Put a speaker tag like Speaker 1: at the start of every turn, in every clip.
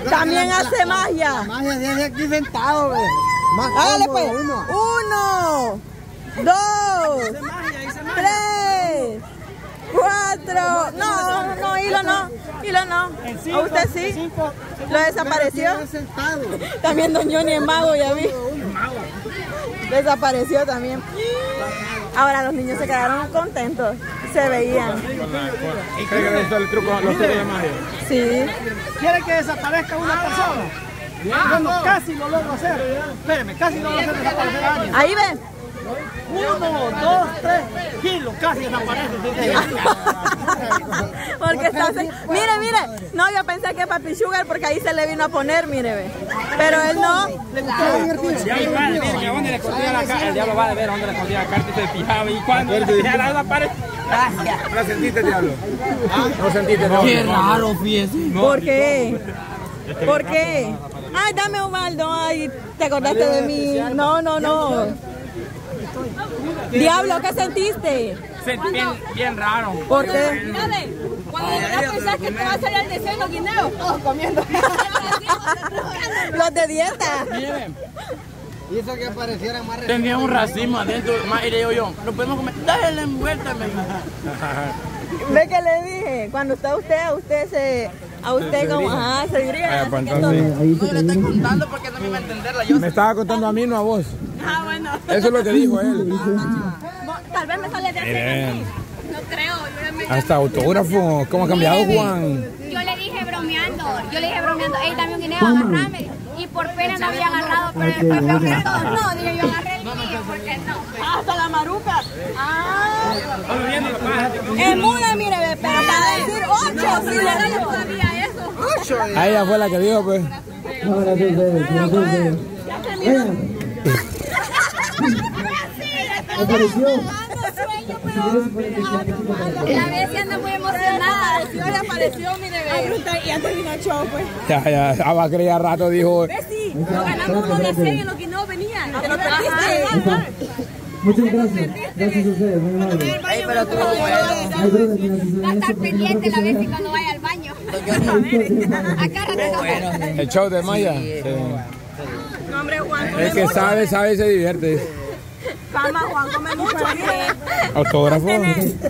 Speaker 1: También hace magia.
Speaker 2: Magia desde aquí sentado, güey.
Speaker 1: Hágale pues. 1, 2, 3, 4. No, Hilo no. Hilo no. ¿A usted sí? ¿Lo desapareció? También Don Johnny es mago, ya vi. Desapareció también. Ahora los niños se quedaron contentos. Se veían.
Speaker 3: ¿Quiere que le gusta los trucos de magia?
Speaker 1: Sí.
Speaker 4: ¿Quiere que desaparezca una persona? Bueno, casi lo logro hacer. Espéreme, casi lo logro hacer desaparecer a alguien.
Speaker 1: Ahí ven.
Speaker 4: 1, 2, 3 kilos, casi desaparece.
Speaker 1: Porque está... Mire. No, yo pensé que Papi Sugar porque ahí se le vino a poner, mire, ve. Pero él no.
Speaker 3: El diablo va a ver dónde le escondía la carta y se fijaba. Y cuando le dijera la pared. ¿No sentiste, diablo? ¿No sentiste, diablo?
Speaker 2: Qué raro, fíjese.
Speaker 1: ¿Por qué? ¿Por qué? Ay, dame Osvaldo, ay, te acordaste de mí. No. Diablo, ¿qué sentiste?
Speaker 3: Sentí bien raro.
Speaker 1: ¿Por qué?
Speaker 5: Mira, cuando ya pensás que te va a salir el deseo, los guineos, todos comiendo.
Speaker 1: Los de dieta.
Speaker 3: Miren,
Speaker 2: Hizo que pareciera más
Speaker 3: tenía un racimo adentro. Y le digo yo, no podemos comer. Dale envuelta, me dijo.
Speaker 1: ¿Ve que le dije? Cuando está a usted como, se diría.
Speaker 3: Pues entonces,
Speaker 2: No, le estoy contando porque no me iba a entenderla. Yo
Speaker 3: me estaba contando a mí, no a vos.
Speaker 5: Bueno.
Speaker 3: Eso es lo que dijo él.
Speaker 5: Tal vez me sale de hacer. No creo.
Speaker 3: Hasta autógrafo. ¿Cómo ha cambiado, Juan?
Speaker 5: Yo le dije bromeando, ey, dame un guineo, agarrame. Y por pena no había agarrado, pero después veo que todos no, dije yo agarré el mío, ¿por qué no?
Speaker 1: Hasta la maruca. Es muda, mire, ve, pero para decir 8,
Speaker 5: Si le dan todavía eso.
Speaker 3: A ella fue la que dijo, pues.
Speaker 5: La vez se anda muy emocionada.
Speaker 1: Le apareció, mire, ve. Y ya terminó el show, pues.
Speaker 3: Ya, va a creer a rato, dijo.
Speaker 5: Sí, lo ganamos uno de 100 en los que no venían.
Speaker 1: Te lo perdiste.
Speaker 6: Muchas gracias. Gracias a ustedes, muy amable.
Speaker 2: pero tú
Speaker 5: Va a estar pendiente la vez que cuando vaya al baño. Acá rato.
Speaker 3: El show de Maya. Sí.
Speaker 1: No, hombre, Juan, come
Speaker 3: El que
Speaker 1: mucho.
Speaker 3: sabe y se divierte.
Speaker 1: Fama, Juan, come mucho, mire.
Speaker 3: Autógrafo.
Speaker 1: Ya me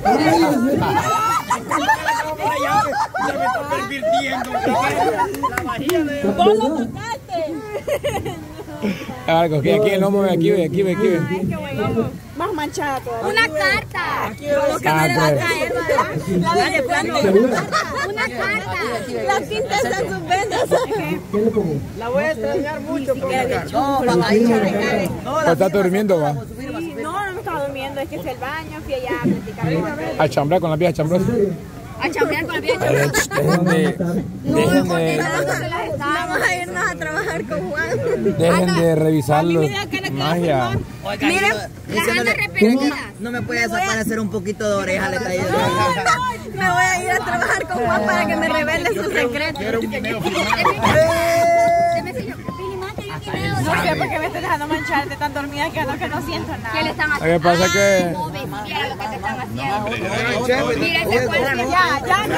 Speaker 3: está pervirtiendo.
Speaker 1: Vos lo tocaste.
Speaker 3: Algo, aquí el lomo, aquí ve.
Speaker 1: Ay, qué bueno. Más manchada todavía.
Speaker 5: Una carta.
Speaker 1: Como que no le va a caer, ¿verdad? La de plano.
Speaker 5: Una carta.
Speaker 1: La tinta está en sus vendas.
Speaker 6: ¿Qué le pongo?
Speaker 4: La voy a extrañar mucho.
Speaker 2: No, papá, ahí
Speaker 3: ¿O está durmiendo, va?
Speaker 1: No me estaba durmiendo, es que fui al baño, fui allá a platicar.
Speaker 3: A chambrar con la vieja chambrosa.
Speaker 5: A chambear con la vieja.
Speaker 3: Dejen de
Speaker 1: Vamos a irnos a trabajar con Juan.
Speaker 3: dejen de revisar los magia.
Speaker 5: Miren, las anda repetidas.
Speaker 2: No me puede desaparecer un poquito de oreja, le traí.
Speaker 1: Me voy a ir a trabajar con Juan para que me revele sus secretos. No sé por qué me estoy dejando manchar de tan dormida que no siento nada.
Speaker 5: ¿Qué le están
Speaker 3: Lo que
Speaker 5: haciendo?
Speaker 3: pasa es que
Speaker 5: No, mira lo que te están haciendo. Mira ese cuerpo.
Speaker 1: Ya.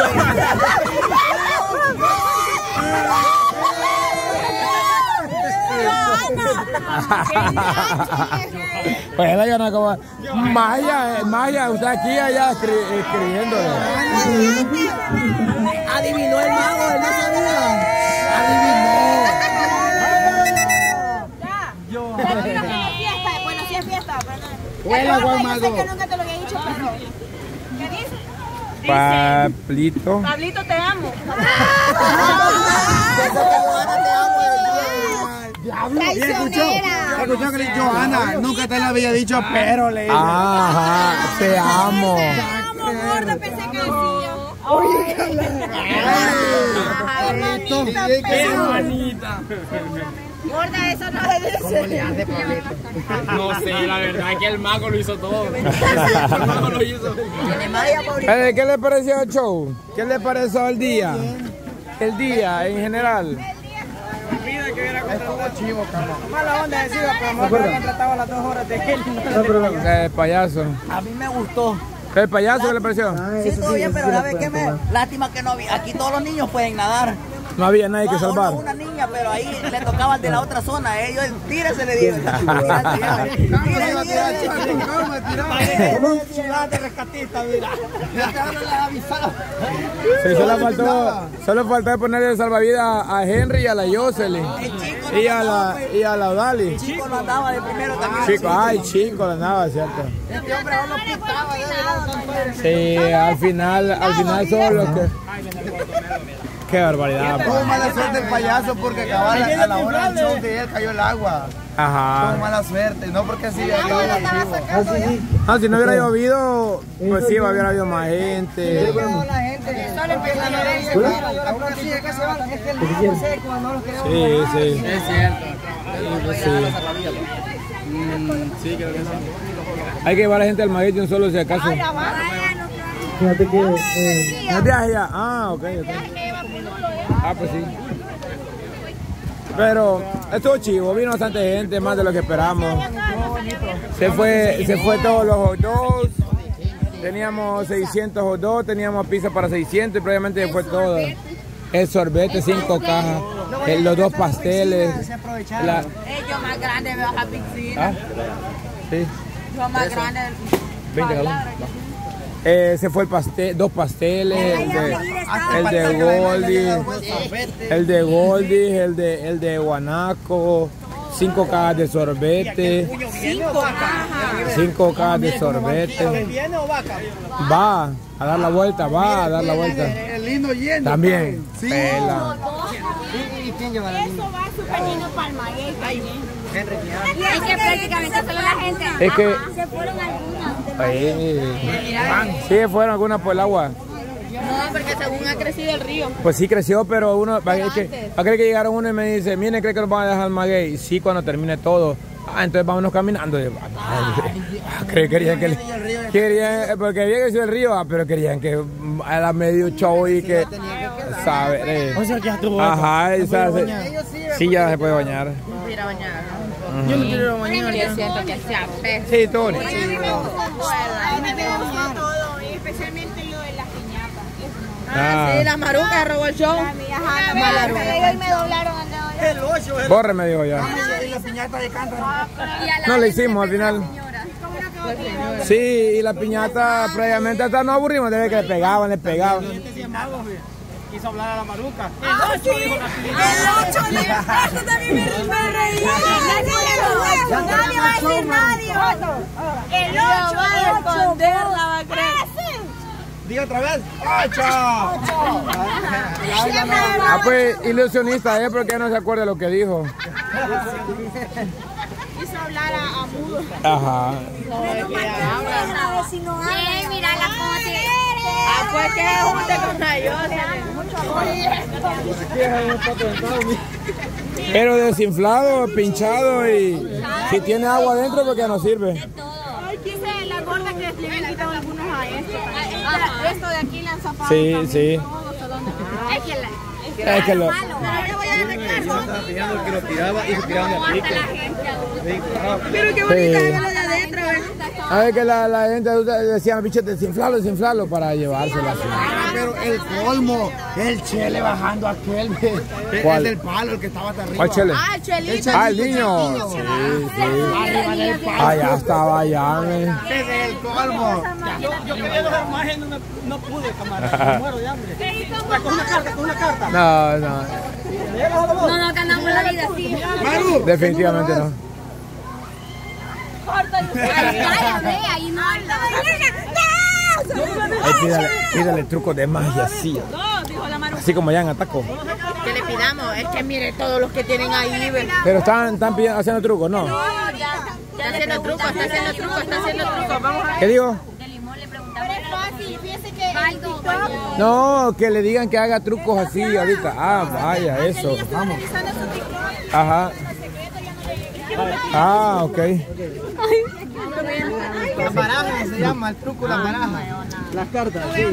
Speaker 3: pues él gana como Maya, usted aquí allá escribiéndole.
Speaker 2: Adivinó el mago, él no sabía. Adivinó.
Speaker 1: Bueno, sí es fiesta,
Speaker 2: Huela, Juan Mago.
Speaker 1: Sé que nunca te lo había dicho, pero... ¿Qué dice?
Speaker 3: Pablito.
Speaker 1: Pablito, te amo.
Speaker 5: Traicionera.
Speaker 4: Escuchó que le dijo Johanna, nunca te lo había dicho, pero le
Speaker 3: Ajá, te amo.
Speaker 1: Gordo, pensé que decía.
Speaker 3: Qué bonita.
Speaker 1: Gorda, eso no se dice.
Speaker 3: No sé, la verdad es que el mago lo hizo todo. El mago lo hizo. ¿Qué le pareció el show? ¿Qué le pareció el día? El día en general.
Speaker 4: mala onda decía, pero mejor que han tratado a las 2 horas de él.
Speaker 3: El payaso.
Speaker 2: A mí me gustó.
Speaker 3: ¿El payaso qué le pareció?
Speaker 2: Sí, todo bien, pero ¿sabes qué? Lástima que no había. Aquí todos los niños pueden nadar.
Speaker 3: No había nadie que salvar.
Speaker 2: Una niña, pero ahí le tocaba al de la otra zona. Ellos tírese le dieron.
Speaker 3: Solo faltó ponerle el salvavidas a Henry y a la Jocelyn. Y a la Dali.
Speaker 2: Chico lo andaba de primero también.
Speaker 3: Chico lo andaba, ¿cierto?
Speaker 2: Este hombre no pintaba.
Speaker 3: Sí, al final son los que... Qué barbaridad.
Speaker 7: Tuvo mala suerte el payaso porque acababa a la hora del show de él cayó el agua.
Speaker 3: Ajá.
Speaker 7: Tuvo mala suerte, no porque así había
Speaker 3: si no hubiera llovido, pues sí, hubiera habido más gente. Sí.
Speaker 7: Es cierto.
Speaker 3: Sí, creo que sí. Hay que llevar a la gente al maguey solo si acaso.
Speaker 6: Fíjate que...
Speaker 3: ¿No es viaje ya? Ok. Pues sí. Pero estuvo chivo, vino bastante gente, más de lo que esperamos. Se fue todos los hot dogs. Teníamos 600 hot dogs, teníamos pizza para 600 y probablemente fue todo. El sorbete, 5 cajas, los 2 pasteles.
Speaker 1: Yo más grande veo a piscina.
Speaker 3: Sí.
Speaker 1: Yo más grande.
Speaker 3: 20 cada uno. Se fue el pastel, 2 pasteles, el de Goldie, el de Guanaco, 5 cajas de sorbete. 5 cajas de sorbete. Va a dar la vuelta,
Speaker 7: El lindo yendo.
Speaker 3: También.
Speaker 7: Sí.
Speaker 3: Pela.
Speaker 5: Eso va súper lindo para el maguey también. Es que prácticamente solo la gente.
Speaker 3: Es que
Speaker 5: Se fueron algunas.
Speaker 3: sí, fueron algunas por el agua.
Speaker 1: No, porque según ha crecido el río.
Speaker 3: Pues sí creció, pero uno, para que llegaron uno y me dice, miren, ¿cree que nos van a dejar al maguey? Sí, cuando termine todo. Entonces vámonos caminando. Querían porque había crecido el río, pero querían que era medio show y que, ¿sabes?
Speaker 4: O sea, que ya estuvo.
Speaker 3: Ajá, sí, ya se puede bañar.
Speaker 1: Ir a bañar.
Speaker 4: Yo no quiero bañar.
Speaker 1: Yo siento que se apesta.
Speaker 3: Sí, todo.
Speaker 5: A mí me gustó todo, y especialmente lo de las piñatas.
Speaker 1: Sí, la maruca robó el show.
Speaker 5: Hoy me doblaron el dedo.
Speaker 3: Borre me dijo ya.
Speaker 7: Y la piñata de cántaro.
Speaker 3: No le hicimos al final. Sí, y la piñata previamente hasta nos aburrimos de ver que le pegaban.
Speaker 4: Quiso hablar a la maruca.
Speaker 1: El 8 también me reía.
Speaker 5: Nadie va a decir nadie. El 8
Speaker 1: va a esconderla, va a creer.
Speaker 7: Diga otra vez. ¡8!
Speaker 3: Pues ilusionista, porque ya no se acuerda lo que dijo.
Speaker 5: Quiso hablar a mudo.
Speaker 3: Ajá.
Speaker 5: Mira la foto.
Speaker 1: Pues que junte con
Speaker 3: Pero desinflado, pinchado y si tiene agua adentro porque no sirve.
Speaker 5: Ay, quise la gorda que le habían quitado algunos a esto. Esto de aquí le han zapado.
Speaker 3: Sí.
Speaker 5: Es que
Speaker 3: lo...
Speaker 7: Estaba que lo tiraba y se tiraban de pique.
Speaker 1: Pero qué bonita es la de adentro.
Speaker 3: A ver que la gente decía, bicho, desinflarlo para llevárselo así.
Speaker 7: Pero el colmo, el chele bajando aquel.
Speaker 3: ¿Cuál?
Speaker 7: El del palo, el que estaba hasta arriba.
Speaker 3: ¿Cuál chele?
Speaker 1: El chelito.
Speaker 3: El niño. Sí.
Speaker 7: Arriba del palo.
Speaker 3: Allá estaba, ya.
Speaker 7: Ese es el colmo.
Speaker 4: Yo quería dejar imagen, no pude, camarada. Me muero de hambre. Con una carta.
Speaker 3: No.
Speaker 5: No ganamos la vida así.
Speaker 3: Definitivamente no.
Speaker 5: Ahí no hay nada.
Speaker 3: Pídale trucos de magia así. Así como ya en Ataco.
Speaker 1: Que le pidamos, es que mire todos los que tienen ahí.
Speaker 3: Pero están haciendo trucos, ¿no?
Speaker 1: Está haciendo trucos. Vamos a
Speaker 3: ¿Qué digo? No, que le digan que haga trucos así ahorita. Vaya, eso. Vamos. Ajá. Ok.
Speaker 7: La baraja se llama, el truco la baraja.
Speaker 4: Las cartas, sí.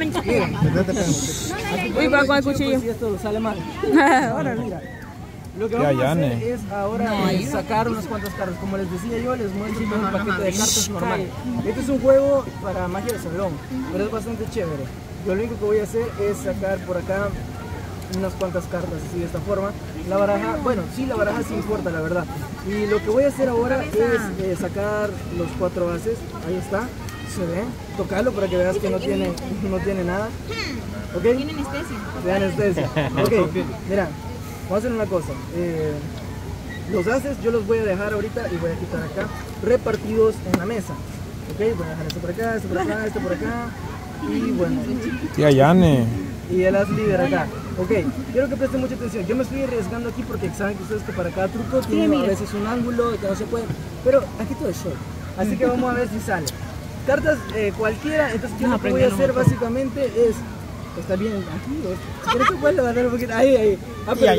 Speaker 1: Uy, va con el cuchillo.
Speaker 4: Si esto sale mal. Lo que
Speaker 3: Ya,
Speaker 4: vamos a
Speaker 3: Yane.
Speaker 4: hacer es ahora sacar unas cuantas cartas. Como les decía yo, les muestro un paquete de cartas normal. Este es un juego para magia de salón, pero es bastante chévere. Yo lo único que voy a hacer es sacar por acá unas cuantas cartas así de esta forma. La baraja, bueno, sí, la baraja sí importa, la verdad. Y lo que voy a hacer ahora es sacar los 4 ases. Ahí está, se ve. Tocarlo para que veas que no tiene nada. ¿Ok?
Speaker 5: Tiene anestesia.
Speaker 4: De anestesia. Ok, mira, vamos a hacer una cosa. Los ases yo los voy a dejar ahorita y voy a quitar acá, repartidos en la mesa. Ok, voy a dejar esto por acá, esto por acá, esto por acá. Y bueno.
Speaker 3: Tía Yane.
Speaker 4: Y el as líder acá. Ok, quiero que presten mucha atención. Yo me estoy arriesgando aquí porque saben que ustedes que para cada truco tienen a veces un ángulo que no se puede. Pero aquí todo es show. Así que vamos a ver si sale. Cartas cualquiera. Entonces yo lo que voy a hacer básicamente es... Está bien, aquí. ¿Quieres que puedas levantar un poquito? Ahí. Ah, pero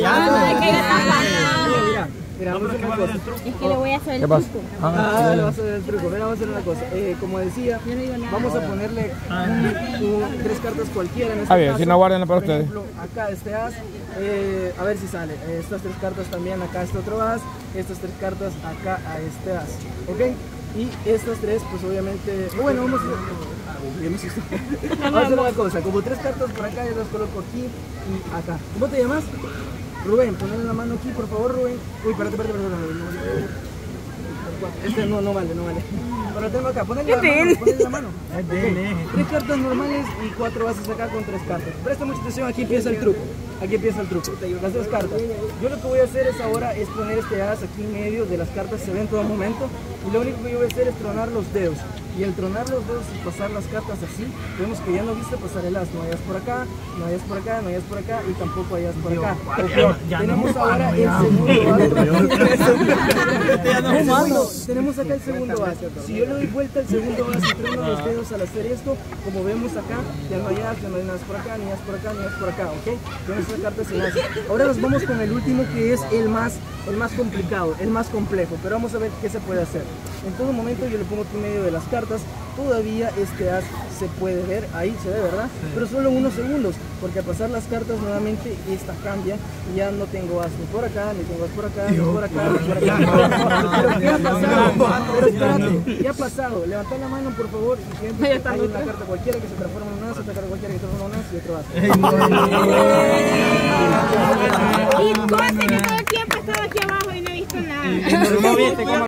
Speaker 4: mira, vamos a hacer una cosa.
Speaker 5: Es que le voy a hacer el
Speaker 3: ¿Qué pasa?
Speaker 5: truco.
Speaker 4: Le vas a hacer el truco. Mira, vamos a hacer una cosa. Como decía, vamos a ponerle 3 cartas cualquiera en este caso.
Speaker 3: Si no guarden para
Speaker 4: por
Speaker 3: ustedes.
Speaker 4: ejemplo, acá este as, a ver si sale. Estas 3 cartas también, acá este otro as. Estas 3 cartas acá a este as. ¿Ok? Y estas 3, pues obviamente... Bueno, vamos a hacer una cosa. Como 3 cartas por acá, yo las coloco aquí y acá. ¿Cómo te llamas? Rubén, ponle la mano aquí, por favor, Rubén. Uy, espérate. Este no vale. Pero tengo acá, ponle la mano. Okay. 3 cartas normales y 4 bases acá con 3 cartas. Presta mucha atención, aquí empieza el truco. Las 3 cartas. Yo lo que voy a hacer ahora es poner este as aquí en medio de las cartas, se ve en todo momento. Y lo único que yo voy a hacer es tronar los dedos. Y el tronar los dedos y pasar las cartas así, vemos que ya no viste pasar el as. No hay as por acá, no hay as por acá, no hay as por acá y tampoco hay as por acá. Okay. Tenemos ahora el segundo as. Tenemos acá el segundo as. Si yo le doy vuelta al segundo as y trono los dedos al hacer esto, como vemos acá, ya no hay as, ya no hay as por acá, ni as por acá, ni as por acá, ¿ok? Tenemos esta carta sin as. Ahora nos vamos con el último que es el más complicado, el más complejo, pero vamos a ver qué se puede hacer. En todo momento yo le pongo aquí en medio de las cartas, todavía este as se puede ver, ahí se ve, ¿verdad? Sí. Pero solo unos segundos, porque al pasar las cartas nuevamente esta cambia y ya no tengo as ni por acá, ni tengo as por acá, ni por acá, ni por acá. Pero ¿qué ha pasado? Pero espérate, ¿qué ha pasado? Levanta la mano, por favor, y siempre hay una carta cualquiera que se transforma en un as, otra carta cualquiera que se transforma en un as y otro as.
Speaker 5: Y cosa que todo el tiempo he estado aquí abajo y no he visto nada.